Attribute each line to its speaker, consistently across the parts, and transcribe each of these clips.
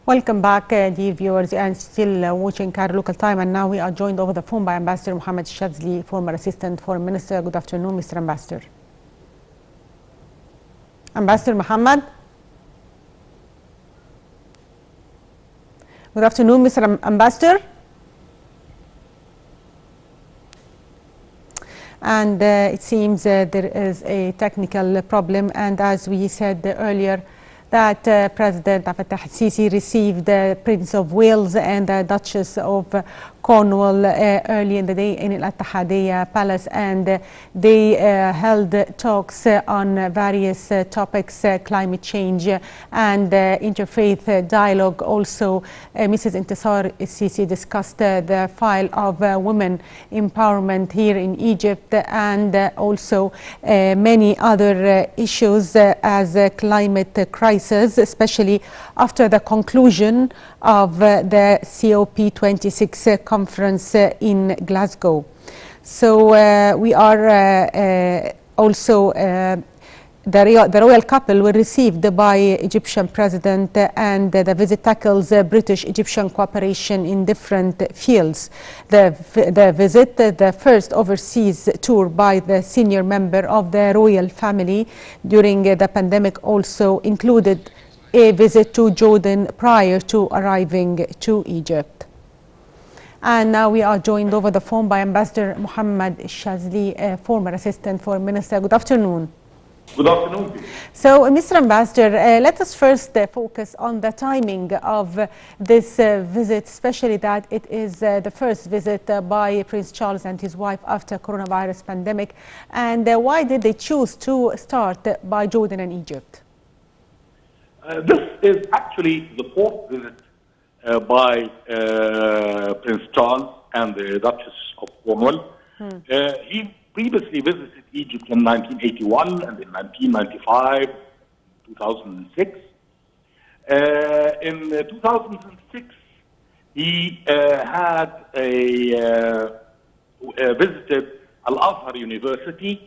Speaker 1: Welcome back, dear viewers, and still watching Cairo Local Time. And now we are joined over the phone by Ambassador Mohammed Shazli, former Assistant Foreign Minister. Good afternoon, Mr. Ambassador. Ambassador Mohammed. Good afternoon, Mr. Ambassador. And it seems there is a technical problem, and as we said earlier, that President Abdel Fattah al-Sisi received the Prince of Wales and the Duchess of Cornwall early in the day in Al Ittihadiyya Palace, and they held talks on various topics, climate change and interfaith dialogue. Also, Mrs. Intisar al-Sisi discussed the file of women empowerment here in Egypt, and also many other issues as climate crisis, especially after the conclusion of the COP26 conference in Glasgow. So we are also the royal couple were received by Egyptian President, and the visit tackles British-Egyptian cooperation in different fields. The visit, the first overseas tour by the senior member of the royal family during the pandemic, also included a visit to Jordan prior to arriving to Egypt. And now we are joined over the phone by Ambassador Mohammed Shazli, former Assistant Foreign Minister. Good afternoon.
Speaker 2: Good afternoon.
Speaker 1: So, Mr. Ambassador, let us first focus on the timing of this visit, especially that it is the first visit by Prince Charles and his wife after coronavirus pandemic. And why did they choose to start by Jordan and Egypt?
Speaker 2: This is actually the fourth visit by Prince Charles and the Duchess of Cornwall. He previously visited Egypt in 1981 and in 1995, 2006. In 2006, he had visited Al-Azhar University,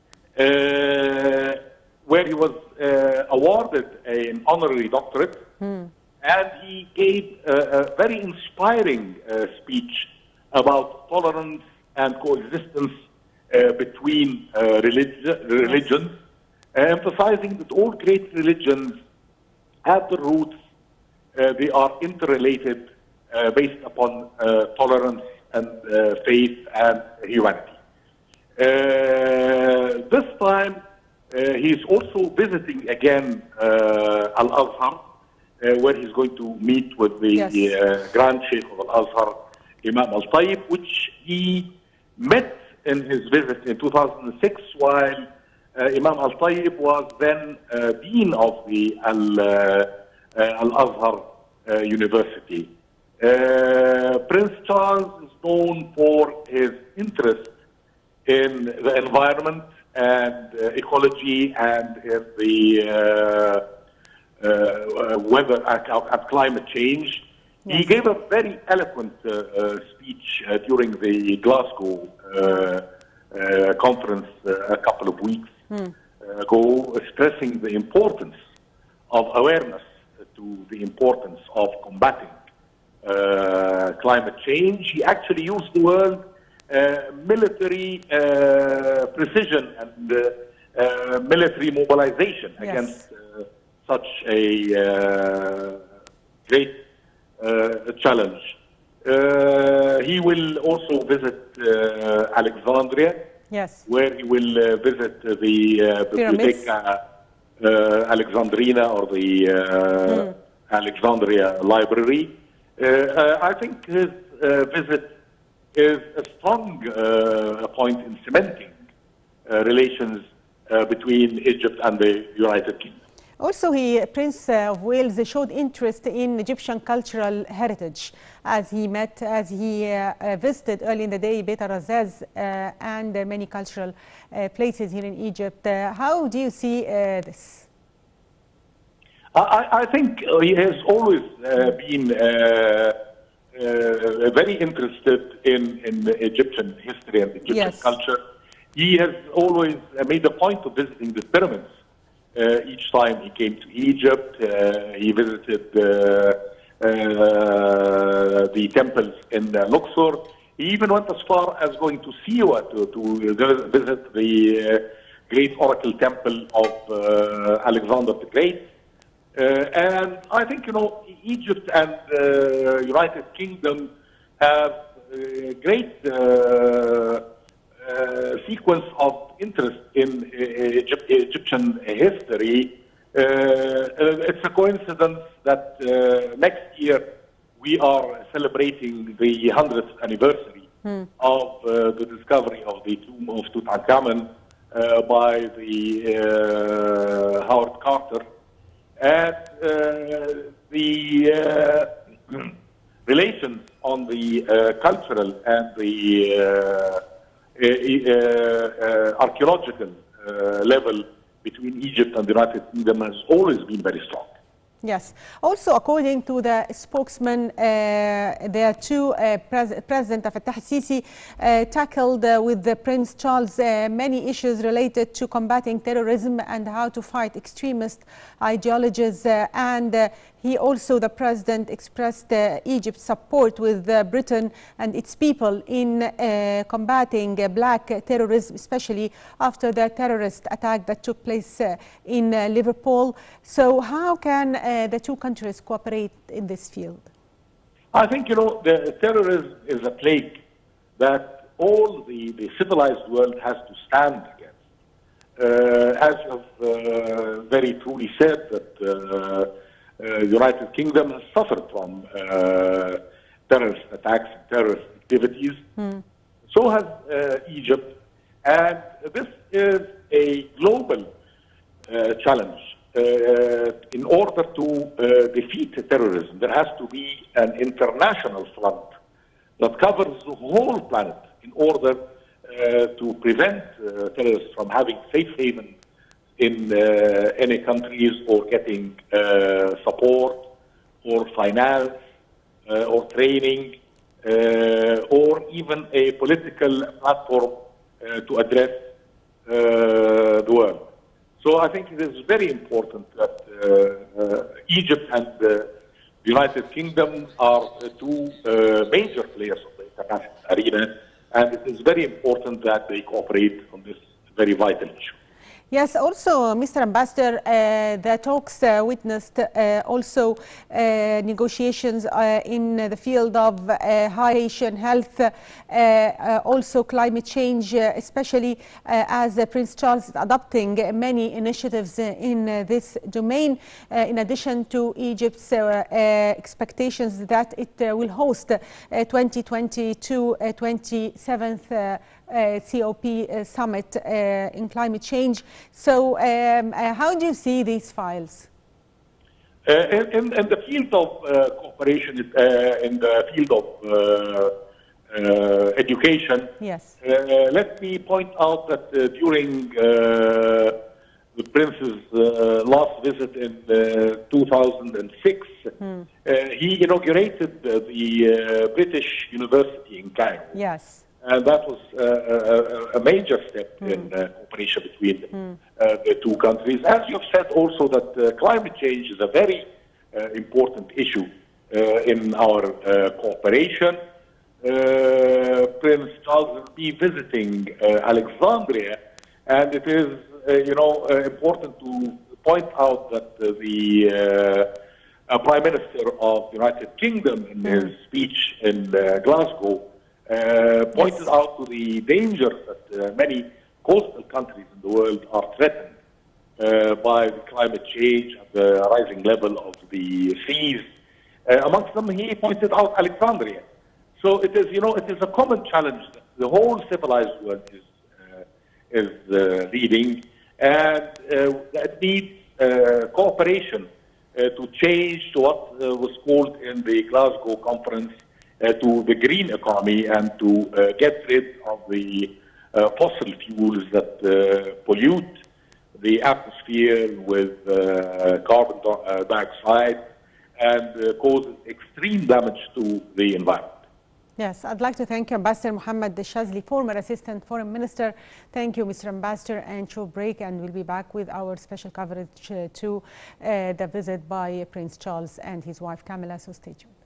Speaker 2: where he was awarded an honorary doctorate, and he gave a very inspiring speech about tolerance and coexistence between religions, emphasizing that all great religions at the roots, they are interrelated based upon tolerance and faith and humanity. This time, he's also visiting again Al-Azhar, where he's going to meet with the Grand Sheikh of Al-Azhar, Imam Al-Tayyib, which he met in his visit in 2006 while Imam Al-Tayyib was then Dean of the Al-Azhar University. Prince Charles is known for his interest in the environment and ecology and in the weather and climate change. Yes. He gave a very eloquent speech during the Glasgow conference a couple of weeks ago, stressing the importance of awareness to the importance of combating climate change. He actually used the word military precision and military mobilization against such a great challenge. He will also visit Alexandria, where he will visit the Bibliotheca Alexandrina, or the Alexandria Library. I think his visit is a strong point in cementing relations between Egypt and the United Kingdom.
Speaker 1: Also, Prince of Wales showed interest in Egyptian cultural heritage as he visited early in the day Beit Razaz and many cultural places here in Egypt. How do you see this?
Speaker 2: I think he has always been very interested in Egyptian history and Egyptian culture. He has always made a point of visiting the pyramids. Each time he came to Egypt, he visited the temples in Luxor. He even went as far as going to Siwa to visit the great oracle temple of Alexander the Great. And I think, Egypt and United Kingdom have a great sequence of interest in Egyptian history. It's a coincidence that next year we are celebrating the 100th anniversary of the discovery of the tomb of Tutankhamun by the Howard Carter. And the relations on the cultural and the archaeological level between Egypt and the United Kingdom has always been very strong.
Speaker 1: Yes. Also, according to the spokesman, there too, President Fattah al-Sisi tackled with Prince Charles many issues related to combating terrorism and how to fight extremist ideologies. And he also, the president, expressed Egypt's support with Britain and its people in combating black terrorism, especially after the terrorist attack that took place in Liverpool. So how can the two countries cooperate in this field?
Speaker 2: I think, the terrorism is a plague that all the civilized world has to stand against. As you have very truly said, that the United Kingdom has suffered from terrorist attacks and terrorist activities. So has Egypt. And this is a global challenge. In order to defeat terrorism, there has to be an international front that covers the whole planet in order to prevent terrorists from having safe haven in any countries or getting support or finance or training or even a political platform to address the world. So I think it is very important that Egypt and the United Kingdom are two major players of the international arena, and it is very important that they cooperate on this very vital issue.
Speaker 1: Yes, also, Mr. Ambassador, the talks witnessed also negotiations in the field of high-Asian health, also climate change, especially as Prince Charles is adopting many initiatives in this domain, in addition to Egypt's expectations that it will host 2022 27th COP summit in climate change. So how do you see these files?
Speaker 2: In the field of cooperation, in the field of education,
Speaker 1: yes.
Speaker 2: Let me point out that during the Prince's last visit in 2006, he inaugurated the British University in Cairo.
Speaker 1: Yes.
Speaker 2: And that was a major step in cooperation between the two countries. As you've said also that climate change is a very important issue in our cooperation. Prince Charles will be visiting Alexandria, and it is important to point out that the Prime Minister of the United Kingdom in his speech in Glasgow pointed out to the dangers that many coastal countries in the world are threatened by the climate change and the rising level of the seas. Amongst them, he pointed out Alexandria. So it is, it is a common challenge that the whole civilized world is leading, and that needs cooperation to change to what was called in the Glasgow conference to the green economy, and to get rid of the fossil fuels that pollute the atmosphere with carbon dioxide and causes extreme damage to the environment.
Speaker 1: Yes, I'd like to thank you, Ambassador Mohammed Shazli, former Assistant Foreign Minister. Thank you, Mr. Ambassador, and short break, and we'll be back with our special coverage to the visit by Prince Charles and his wife Camilla, so stay tuned.